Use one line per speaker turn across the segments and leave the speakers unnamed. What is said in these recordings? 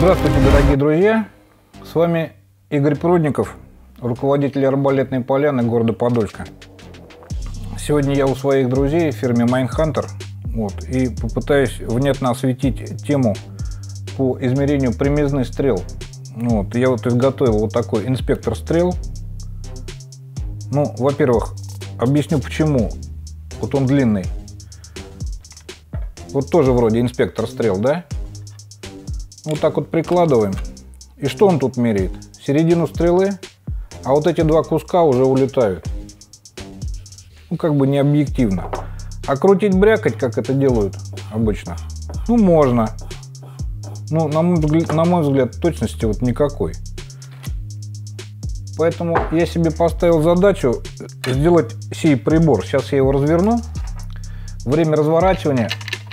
Здравствуйте, дорогие друзья! С вами Игорь Прудников, руководитель арбалетной поляны города Подольска. Сегодня я у своих друзей в фирме Майнхантер и попытаюсь внятно осветить тему по измерению примизны стрел. Я изготовил вот такой инспектор стрел. Во-первых, объясню почему. Вот он длинный. Вот тоже вроде инспектор стрел, да? Вот так вот прикладываем. И что он тут меряет? Середину стрелы, а вот эти два куска уже улетают. Как бы не объективно. А крутить, брякать, как это делают обычно, можно. На мой взгляд, точности вот никакой. Поэтому я себе поставил задачу сделать сей прибор. Сейчас я его разверну. Время разворачивания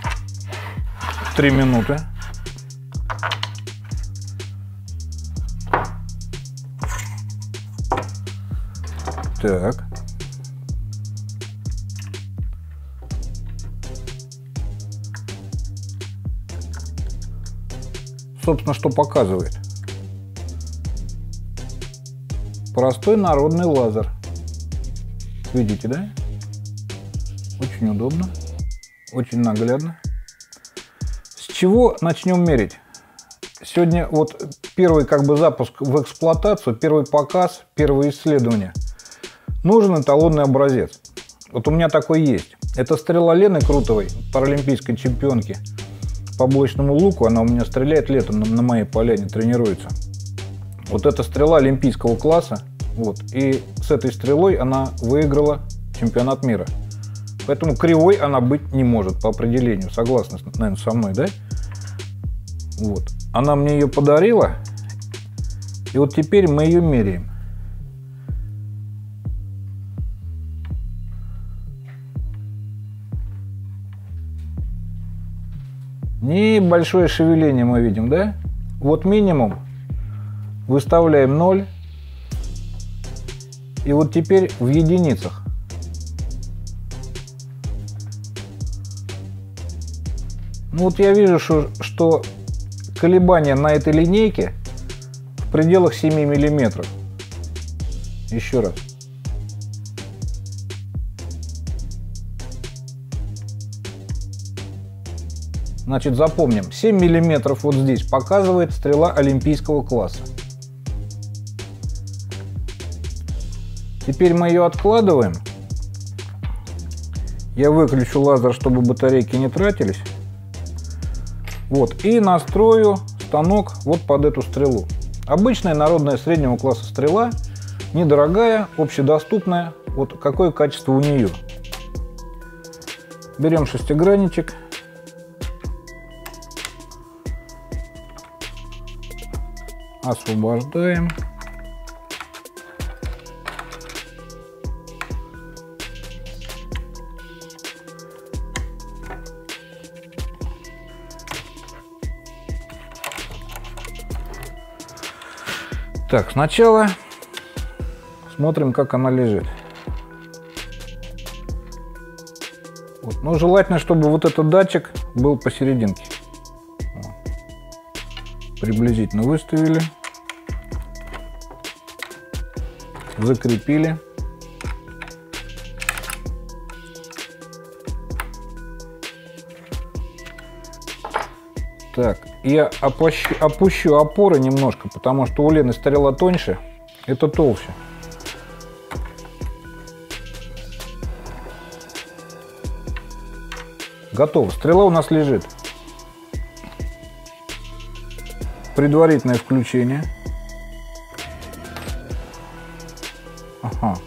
3 минуты. Так. Собственно, что показывает? Простой народный лазер. Видите, да? Очень удобно, очень наглядно. С чего начнем мерить? Сегодня первый запуск в эксплуатацию, первый показ, первое исследование. Нужен эталонный образец. У меня такой есть. Это стрела Лены Крутовой, паралимпийской чемпионки по блочному луку. Она у меня стреляет летом на моей поляне, тренируется. Это стрела олимпийского класса. И с этой стрелой она выиграла чемпионат мира. Поэтому кривой она быть не может по определению. Согласны, наверное, со мной, да? Она мне ее подарила. И теперь мы ее меряем. Небольшое шевеление мы видим, да? Минимум. Выставляем 0. И теперь в единицах. Я вижу, что колебания на этой линейке в пределах 7 миллиметров. Еще раз. Значит, запомним, 7 миллиметров здесь показывает стрела олимпийского класса. Теперь мы ее откладываем. Я выключу лазер, чтобы батарейки не тратились. И настрою станок под эту стрелу. Обычная народная среднего класса стрела, недорогая, общедоступная. Какое качество у нее. Берем шестигранничек. Освобождаем. Так, сначала смотрим, как она лежит. Желательно, чтобы этот датчик был посерединке. Приблизительно выставили, закрепили. Так, я опущу опоры немножко, потому что у Лены стрела тоньше, это толще. Готово. Стрела у нас лежит. Предварительное включение. Ага.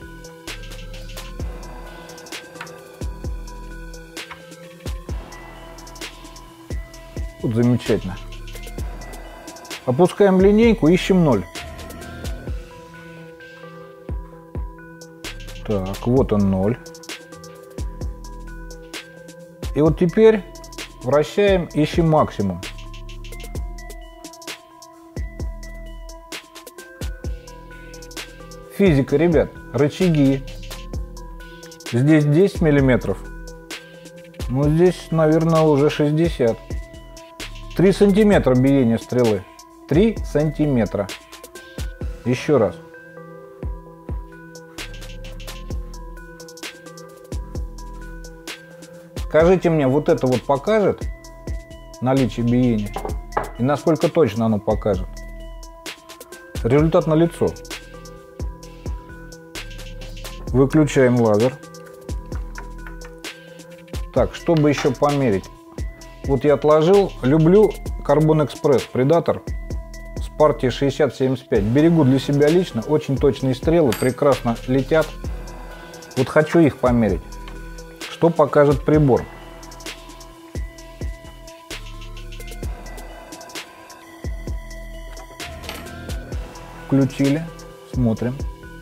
Замечательно. Опускаем линейку, ищем 0. Так, он 0. И теперь вращаем, ищем максимум. Физика, ребят, рычаги. Здесь 10 миллиметров. Здесь, наверное, уже 60. 3 сантиметра биения стрелы. 3 сантиметра. Еще раз. Скажите мне, вот это вот покажет наличие биения? И насколько точно оно покажет? Результат налицо. Выключаем лазер. Так, чтобы еще померить. Вот я отложил. Люблю Carbon Express Predator с партии 60-75. Берегу для себя лично. Очень точные стрелы, прекрасно летят. Вот хочу их померить. Что покажет прибор? Включили, смотрим.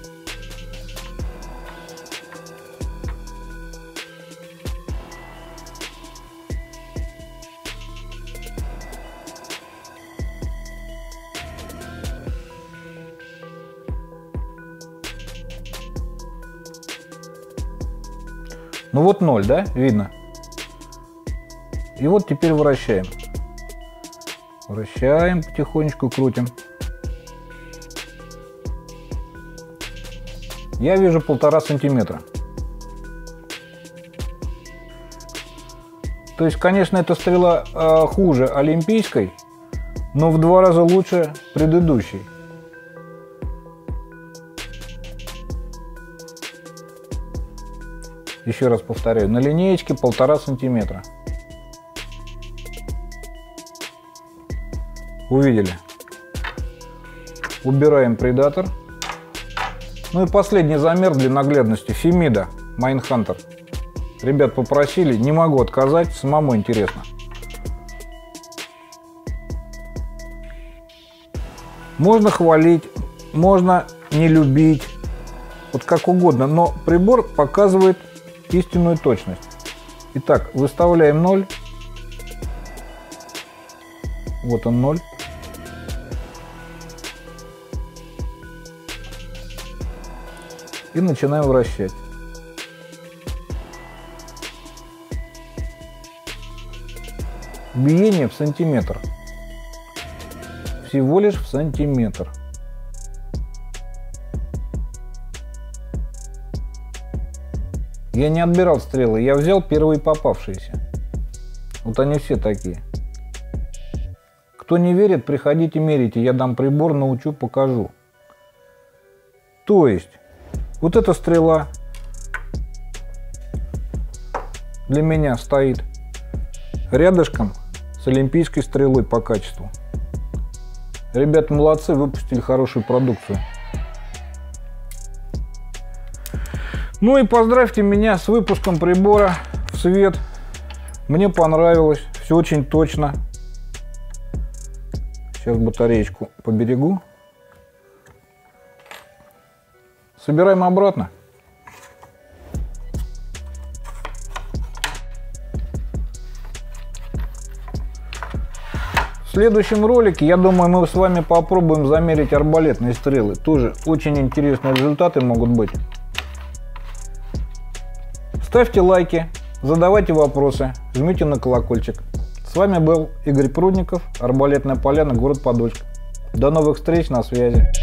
Ну вот 0, да, видно? И вот теперь вращаем. Вращаем, потихонечку крутим. Я вижу 1,5 сантиметра. То есть, конечно, эта стрела хуже олимпийской, но в 2 раза лучше предыдущей. Еще раз повторяю, на линеечке 1,5 сантиметра. Увидели. Убираем Predator. Ну и последний замер для наглядности. Femida Mindhunter. Ребят попросили, не могу отказать, самому интересно. Можно хвалить, можно не любить, вот как угодно, но прибор показывает истинную точность. Итак, выставляем 0. Вот он 0. И начинаем вращать. Биение в сантиметр. Всего лишь в сантиметр. Я не отбирал стрелы, я взял первые попавшиеся. Вот они все такие. Кто не верит, приходите мерите, я дам прибор, научу, покажу. То есть, вот эта стрела для меня стоит рядышком с олимпийской стрелой по качеству. Ребята молодцы, выпустили хорошую продукцию. Ну и поздравьте меня с выпуском прибора в свет. Мне понравилось, все очень точно. Сейчас батареечку поберегу. Собираем обратно. В следующем ролике, я думаю, мы с вами попробуем замерить арбалетные стрелы. Тоже очень интересные результаты могут быть. Ставьте лайки, задавайте вопросы, жмите на колокольчик. С вами был Игорь Прудников, Арбалетная поляна, город Подольск. До новых встреч, на связи.